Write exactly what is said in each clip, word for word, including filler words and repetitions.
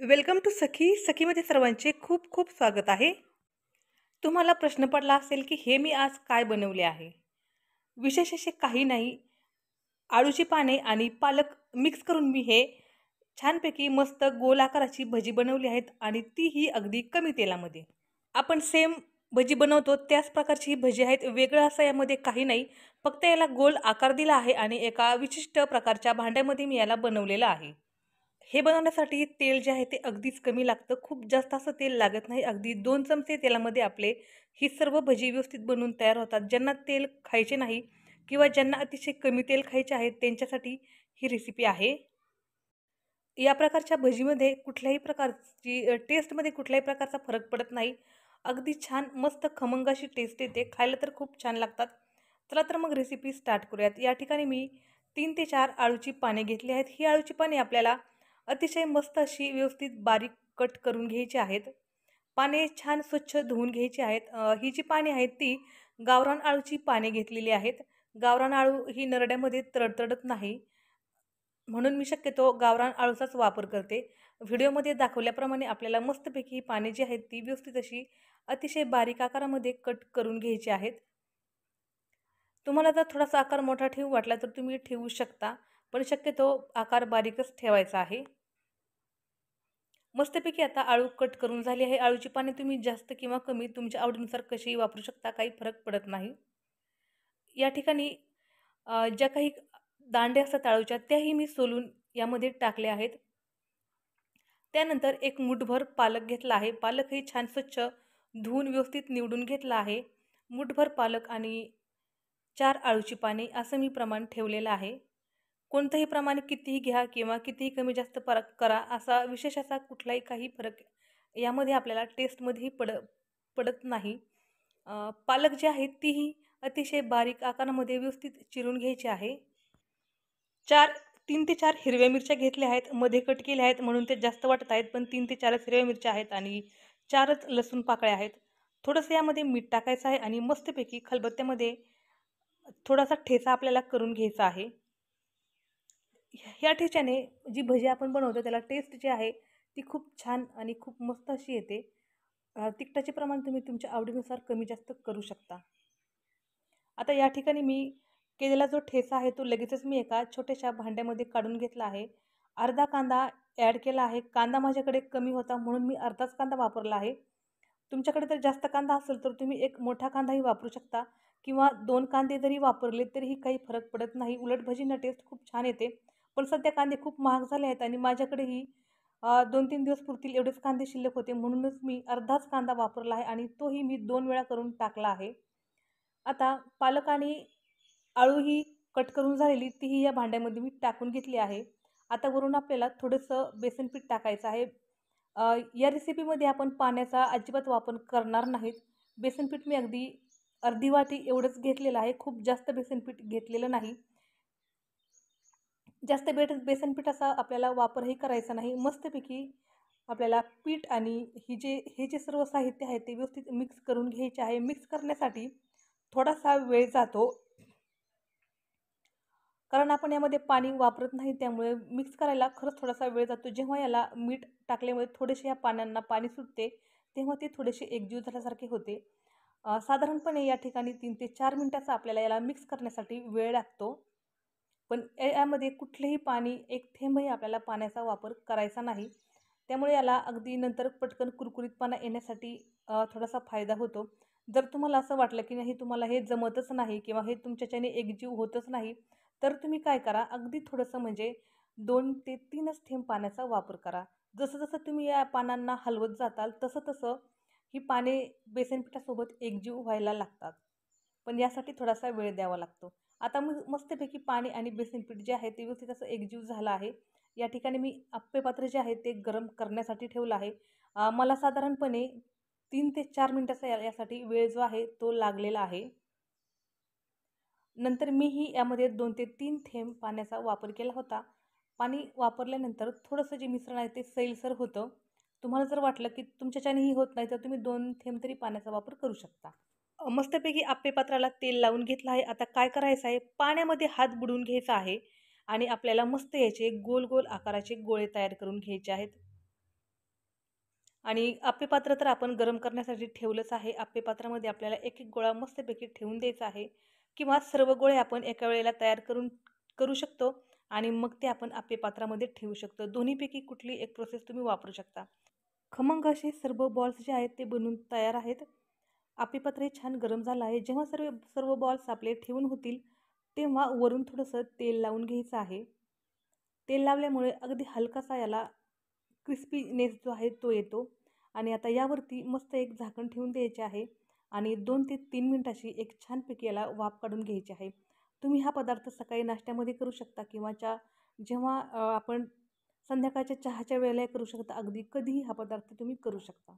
Welcome to सखी. सखीमध्ये सर्वांचे खूप खूप स्वागत आहे. तुम्हाला प्रश्न पडला असेल की हे मी आज काय बनवले आहे. विशेष असे काही नाही. आळूची पाने आणि पालक मिक्स करून मी हे छानपैकी मस्त गोल आकाराची भजी बनवली आहेत आणि तीही अगदी कमी तेलामध्ये. आपण सेम भजी बनवतो त्याच प्रकारची ही भजी आहेत. वेगळं असं यामध्ये काही नाही. फक्त याला गोल आकार दिला आहे आणि एका विशिष्ट प्रकारच्या भांड्यामध्ये मी याला बनवलेलं आहे. हे बनवण्यासाठी तेल जे आहे ते अगदीच कमी लागतं. खूप जास्त असं तेल लागत नाही. अगदी दोन चमचे तेलामध्ये आपले ही सर्व भजी व्यवस्थित बनवून तयार होतात. ज्यांना तेल खायचे नाही किंवा ज्यांना अतिशय कमी तेल खायचे आहेत त्यांच्यासाठी ही रेसिपी आहे. या प्रकारच्या भजीमध्ये कुठल्याही प्रकारची अ, टेस्टमध्ये कुठल्याही प्रकारचा फरक पडत नाही. अगदी छान मस्त खमंग अशी टेस्ट येते. खायला तर खूप छान लागतात. चला तर मग रेसिपी स्टार्ट करूयात. या ठिकाणी मी तीन ते चार आळूची पाने घेतली आहेत. ही आळूची पाने आपल्याला अतिशय मस्त अशी व्यवस्थित बारीक कट करून घ्यायची आहेत. पाने छान स्वच्छ धुवून घ्यायची आहेत. अ, ही जी पाने आहेत ती गावरान आळूची पाने घेतलेली आहेत. गावरान आळू ही नरड्यामध्ये तडतडत नाही. म्हणून मी शक्यतो गावरान आळूचाच वापर करते. व्हिडिओमध्ये दाखवल्याप्रमाणे आपल्याला मस्तपैकी ही पाने जी आहेत ती व्यवस्थित अशी अतिशय बारीक आकारामध्ये कट करून घ्यायची आहेत. तुम्हाला जर थोडासा आकार मोठा ठेवू वाटला तर तुम्ही ठेवू शकता, पण शक्यतो आकार बारीकच ठेवायचा आहे. मस्तपैकी आता आळू कट करून झाली आहे. आळूची पाने तुम्ही जास्त किंवा कमी तुमच्या आवडीनुसार कशीही वापरू शकता, काही फरक पडत नाही. या ठिकाणी अ, ज्या काही दांड्या असतात आळूच्या त्याही मी सोलून यामध्ये टाकले आहेत. त्यानंतर एक मूठभर पालक घेतला आहे. पालकही छान स्वच्छ धुवून व्यवस्थित निवडून घेतला आहे. मूठभर पालक आणि चार आळूची पाने असं मी प्रमाण ठेवलेलं आहे. कोणतंही प्रमाण कितीही घ्या किंवा कितीही कमी जास्त फरक करा, असा विशेष असा कुठलाही काही फरक यामध्ये आपल्याला टेस्टमध्येही पड पडत नाही. अ, पालक जे आहे तीही अतिशय बारीक आकारामध्ये व्यवस्थित चिरून घ्यायची आहे. चार तीन ते चार हिरव्या मिरच्या घेतल्या आहेत. मध्ये कट केल्या आहेत म्हणून ते जास्त वाटत आहेत, पण तीन ते चारच हिरव्या मिरच्या आहेत आणि चारच लसूण पाकळ्या आहेत. थोडंसं यामध्ये मीठ टाकायचं आहे आणि मस्तपैकी खलबत्त्यामध्ये थोडासा ठेचा आपल्याला करून घ्यायचा आहे. ह्या ठेच्याने जी भजी आपण बनवतो त्याला टेस्ट जी आहे ती खूप छान आणि खूप मस्त अशी येते. अ, तिखटाचे प्रमाण तुम्ही तुमच्या आवडीनुसार कमी जास्त करू शकता. आता या ठिकाणी मी केलेला जो ठेचा आहे तो लगेचच मी एका छोट्याशा भांड्यामध्ये काढून घेतला आहे. अर्धा कांदा ॲड केला आहे. कांदा माझ्याकडे कमी होता म्हणून मी अर्धाच कांदा वापरला आहे. तुमच्याकडे जर जास्त कांदा असेल तर तुम्ही एक मोठा कांदाही वापरू शकता किंवा दोन कांदे जरी वापरले तरीही काही फरक पडत नाही. उलट भजींना टेस्ट खूप छान येते. पण सध्या कांदे खूप महाग झाले आहेत आणि माझ्याकडेही अ, दोन तीन दिवस पुरतील एवढेच कांदे शिल्लक होते म्हणूनच मी अर्धाच कांदा वापरला आहे आणि तोही मी दोन वेळा करून टाकला आहे. आता पालक आणि आळूही कट करून झालेली तीही या भांड्यामध्ये मी टाकून घेतली आहे. आता वरून आपल्याला थोडंसं बेसन पीठ टाकायचं आहे. अ, या रेसिपीमध्ये आपण पाण्याचा अजिबात वापर करणार नाहीत. बेसन पीठ मी अगदी अर्धी वाटी एवढंच घेतलेलं आहे. खूप जास्त बेसन पीठ घेतलेलं नाही. जास्त बेट बेसन पिठाचा आपल्याला वापरही करायचा नाही. मस्तपैकी आपल्याला पीठ आणि ही जे हे जे सर्व साहित्य आहे ते व्यवस्थित मिक्स करून घ्यायचे आहे. मिक्स करण्यासाठी थोडासा वेळ जातो. कारण आपण यामध्ये पाणी वापरत नाही त्यामुळे मिक्स करायला खरंच थोडासा वेळ जातो. जेव्हा याला मीठ टाकल्यामुळे थोडेसे या पाण्यांना पाणी सुटते, तेव्हा ते थोडेसे एकजीव झाल्यासारखे होते. अ, साधारणपणे या ठिकाणी तीन ते चार मिनिटाचा आपल्याला याला मिक्स करण्यासाठी वेळ लागतो. पण या यामध्ये कुठलेही पाणी एक थेंबही आपल्याला पाण्याचा वापर करायचा नाही. त्यामुळे याला अगदी नंतर पटकन कुरकुरीतपणा येण्यासाठी अ, थोडासा फायदा होतो. जर तुम्हाला असं वाटलं की नाही तुम्हाला हे जमतच नाही किंवा हे तुमच्याच्याने एकजीव होतच नाही, तर तुम्ही काय करा, अगदी थोडंसं म्हणजे दोन ते तीनच थेंब पाण्याचा वापर करा. जसं-जसं तुम्ही या पानांना हलवत जाताल तसं-तसं ही पाने बेसन पिठासोबत एकजीव व्हायला लागतात. पण यासाठी थोडासा वेळ द्यावा लागतो. आता मग मस्तपैकी पाणी आणि बेसन पीठ जे आहे ते व्यवस्थित असं एकजीव झालं आहे. या ठिकाणी मी आप्पे पात्र जे आहे ते गरम करण्यासाठी ठेवलं आहे. अ, मला साधारणपणे तीन ते चार मिनिटाचा या यासाठी वेळ जो आहे तो लागलेला आहे. नंतर मीही यामध्ये दोन ते तीन थेंब पाण्याचा वापर केला होता. पाणी वापरल्यानंतर थोडंसं जे मिश्रण आहे ते सैलसर होतं. तुम्हाला जर वाटलं की तुमच्याच्यानेही होत नाही तर तुम्ही दोन थेंब तरी पाण्याचा वापर करू शकता. अ, मस्तपैकी आप्पे पात्राला तेल लावून घेतलं आहे. आता काय करायचं आहे, पाण्यामध्ये हात बुडवून घ्यायचा आहे आणि आपल्याला मस्त याचे गोल गोल आकाराचे गोळे तयार करून घ्यायचे आहेत. आणि आप्पे पात्र तर आपण गरम करण्यासाठी ठेवलंच आहे. आप्पे पात्रामध्ये आपल्याला एक एक गोळा मस्तपैकी ठेवून द्यायचा आहे किंवा सर्व गोळे आपण एका वेळेला तयार करून करू शकतो आणि मग ते आपण आप्पे पात्रामध्ये ठेवू शकतो. दोन्हीपैकी कुठली एक प्रोसेस तुम्ही वापरू शकता. खमंग असे सर्व बॉल्स जे आहेत ते बनून तयार आहेत. आप्पे पात्र हे छान गरम झालं आहे. जेव्हा सर्व सर्व बॉल्स आपले ठेवून होतील, तेव्हा वरून थोडंसं तेल लावून घ्यायचं आहे. तेल लावल्यामुळे अगदी हलकासा याला क्रिस्पीनेस जो आहे तो येतो आणि आता यावरती मस्त एक झाकण ठेवून द्यायचे आहे आणि दोन ते तीन मिनिटाची एक छानपैकी याला वाफ काढून घ्यायची आहे. तुम्ही हा पदार्थ सकाळी नाश्त्यामध्ये करू शकता किंवा च्या जेव्हा अ, आपण संध्याकाळच्या चहाच्या वेळेलाही करू शकता. अगदी कधीही हा पदार्थ तुम्ही करू शकता.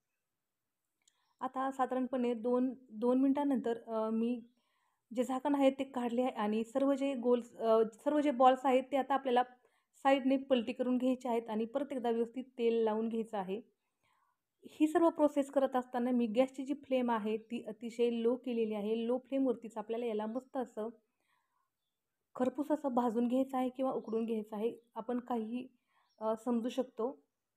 आता साधारणपणे दोन दोन मिनिटानंतर अ, मी जे झाकण आहे ते काढले आहे आणि सर्व जे गोल अ, सर्व जे बॉल्स आहेत ते आता आपल्याला साईडने पलटी करून घ्यायचे आहेत आणि परत एकदा व्यवस्थित तेल लावून घ्यायचं आहे. ही सर्व प्रोसेस करत असताना मी गॅसची जी फ्लेम आहे ती अतिशय लो केलेली आहे. लो फ्लेमवरतीच आपल्याला याला मस्त असं खरपूस असं भाजून घ्यायचं आहे किंवा उकडून घ्यायचं आहे. आपण काहीही अ, समजू शकतो.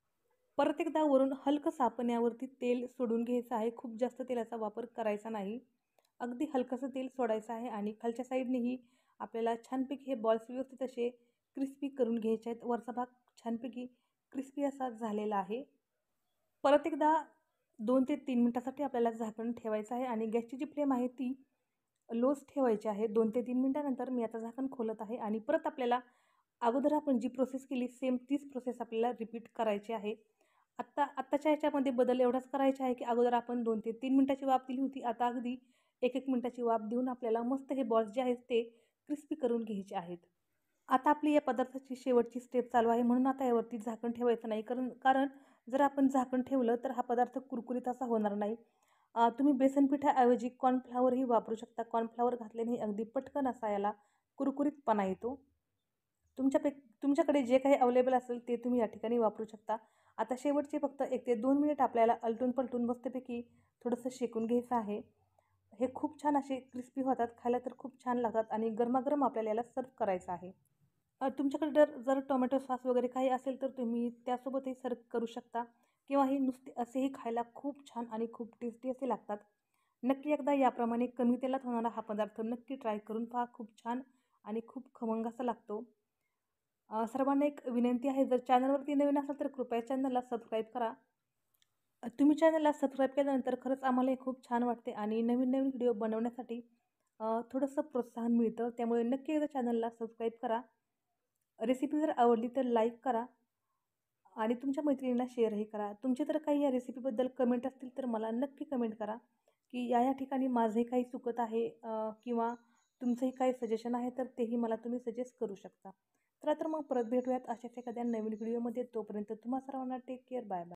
परत एकदा वरून हलकंसं आपण यावरती तेल सोडून घ्यायचं आहे. खूप जास्त तेलाचा वापर करायचा नाही. अगदी हलकंसं तेल सोडायचं आहे आणि खालच्या साईडनेही आपल्याला छानपैकी हे बॉल्स व्यवस्थित असे क्रिस्पी करून घ्यायचे आहेत. वरचा भाग छानपैकी क्रिस्पी असा झालेला आहे. परत एकदा दोन ते तीन मिनिटासाठी आपल्याला झाकण ठेवायचं आहे आणि गॅसची जी फ्लेम आहे ती लोच ठेवायची आहे. दोन ते तीन मिनिटानंतर मी आता झाकण खोलत आहे आणि परत आपल्याला अगोदर आपण जी प्रोसेस केली सेम तीच प्रोसेस आपल्याला रिपीट करायची आहे. आत्ता आत्ताच्या ह्याच्यामध्ये बदल एवढाच करायचा आहे की अगोदर आपण दोन ते तीन मिनिटाची वाफ दिली होती. आता अगदी एक एक मिनिटाची वाफ देऊन आपल्याला मस्त हे बॉल्स जे आहेत ते क्रिस्पी करून घ्यायचे आहेत. आता आपली या पदार्थाची शेवटची स्टेप चालू आहे म्हणून आता यावरती झाकण ठेवायचं नाही कारण कारण जर आपण झाकण ठेवलं तर हा पदार्थ कुरकुरीत असा होणार नाही. अ, तुम्ही बेसन पिठाऐवजी कॉर्नफ्लॉवरही वापरू शकता. कॉर्नफ्लॉवर घातल्याने अगदी पटकन असा याला कुरकुरीतपणा येतो. तुमच्यापैकी तुमच्याकडे जे काही अवेलेबल असेल ते तुम्ही या ठिकाणी वापरू शकता. आता शेवटचे फक्त एक ते दोन मिनिट आपल्याला आलटून-पलटून मस्तपैकी थोडंसं शेकून घ्यायचं आहे. हे खूप छान असे क्रिस्पी होतात. खायला तर खूप छान लागतात आणि गरमागरम आपल्याला याला सर्व्ह करायचं आहे. अ, तुमच्याकडे जर जर टोमॅटो सॉस वगैरे काही असेल तर तुम्ही त्यासोबतही सर्व्ह करू शकता किंवा हे नुसते असेही खायला खूप छान आणि खूप टेस्टी असे लागतात. नक्की एकदा याप्रमाणे कमी तेलात होणारा हा पदार्थ नक्की ट्राय करून पहा. खूप छान आणि खूप खमंग असा लागतो. अ, सर्वांना एक विनंती आहे, जर चॅनलवरती नवीन असाल तर कृपया चॅनलला सबस्क्राईब करा. अ, तुम्ही चॅनलला सबस्क्राईब केल्यानंतर खरंच आम्हालाही खूप छान वाटते आणि नवीन नवीन व्हिडिओ बनवण्यासाठी अ, थोडंसं प्रोत्साहन मिळतं. त्यामुळे नक्की एकदा चॅनलला सबस्क्राईब करा. रेसिपी जर आवडली तर लाईक करा आणि तुमच्या मैत्रिणींना शेअरही करा. तुमचे जर काही या रेसिपीबद्दल कमेंट असतील तर मला नक्की कमेंट करा की या या ठिकाणी माझंही काही चुकत आहे अ, किंवा तुमचंही काही सजेशन आहे तर तेही मला तुम्ही सजेस्ट करू शकता. चला तर मग परत भेटूयात अशाच एखाद्या नवीन व्हिडिओमध्ये. तोपर्यंत तुम्हा सर्वांना टेक केअर. Bye bye.